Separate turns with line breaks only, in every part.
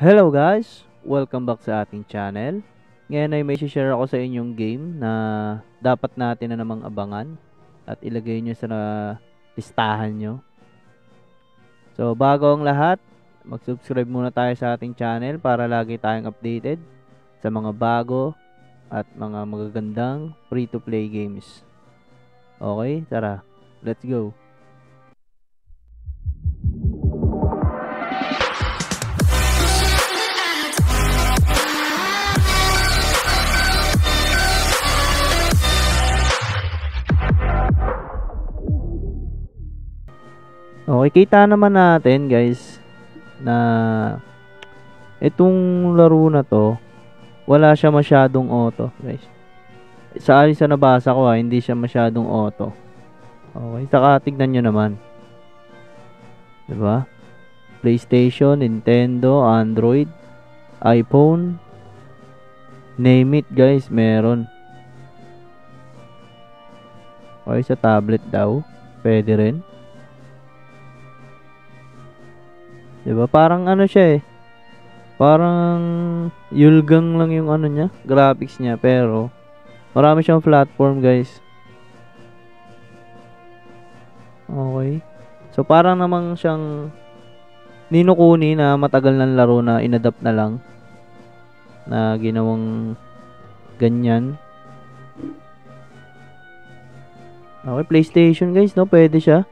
Hello guys! Welcome back sa ating channel. Ngayon ay may share ako sa inyong game na dapat natin na namang abangan at ilagay nyo sa listahan nyo. So bago ang lahat, mag-subscribe muna tayo sa ating channel para lagi tayong updated sa mga bago at mga magagandang free-to-play games. Okay, tara, let's go! Okay, kita naman natin guys na itong laro na to wala siya masyadong auto guys. Sa nabasa ko hindi siya masyadong auto. Okay, saka tignan nyo naman, diba? PlayStation, Nintendo, Android, iPhone, name it guys, meron. Okay, sa tablet daw pwede rin. Diba? Parang ano siya parang yulgang lang yung ano niya, graphics niya, pero marami siyang platform guys. Okay. So parang namang siyang ninukuni na matagal ng laro na inadapt na lang, na ginawang ganyan. Okay, PlayStation guys, no? Pwede siya.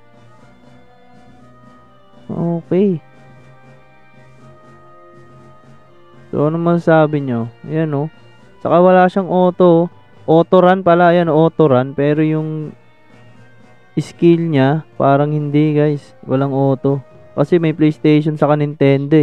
Okay. So, ano masasabi nyo? Ayan, oh. Saka wala siyang auto. Auto run pala. Ayan, auto run. Pero yung skill niya, parang hindi, guys. Walang auto. Kasi may PlayStation saka Nintendo,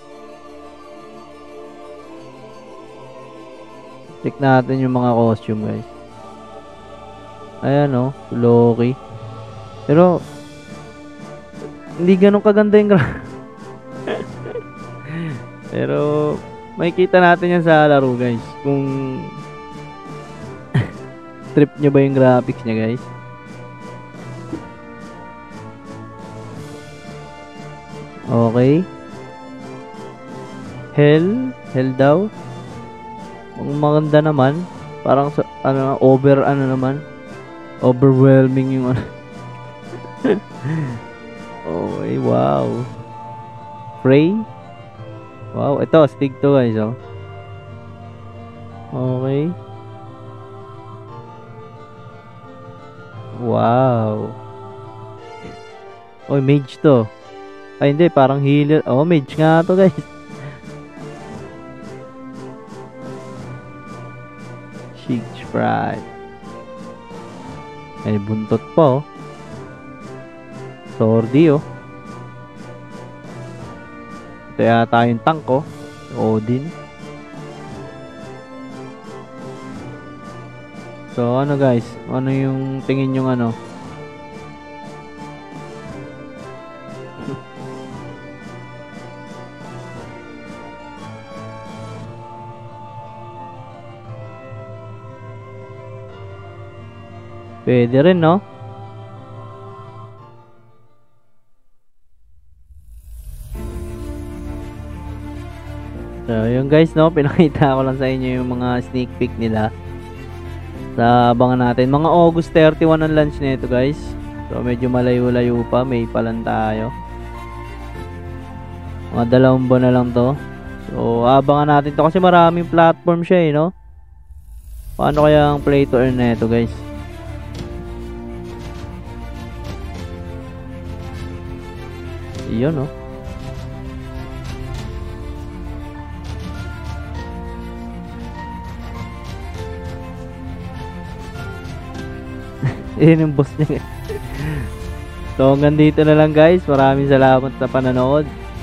Check natin yung mga costume, guys. Ayan, oh. Loki. Pero, hindi ganun kaganda yung pero, makikita natin yan sa laro guys kung trip nyo ba yung graphics niya guys. Okay, hell daw. Ang maganda naman, parang sa, overwhelming yung okay, wow. Prey. Wow, ito, stick to guys, oh. Okay. Wow. Oh, mage to. Ay, hindi, parang healer. Oh, mage nga to guys. Shig Sprite. Ay, buntot pa, oh. Swordy, oh. Ito yata yung tank ko, Odin. So ano guys, ano yung tingin yung ano? Pwede rin, no? So, yun guys, no, pinakita ko lang sa inyo yung mga sneak peek nila. Sa abangan natin, mga August 31 ang launch nito guys. So, medyo malayo-layo pa, May pa lang tayo. Mga 2 buwan na lang to. So, abangan natin to kasi maraming platform siya, no? Paano kaya ang play to earn nito guys? Iyon, no? Yun yung boss niya. So hanggang dito na lang guys. Maraming salamat sa panonood.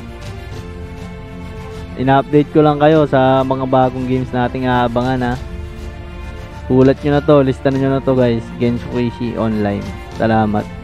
Ina-update ko lang kayo sa mga bagong games nating aabangan, Sulat nyo na to, listahan nyo na to guys. Genshokishi online. Salamat.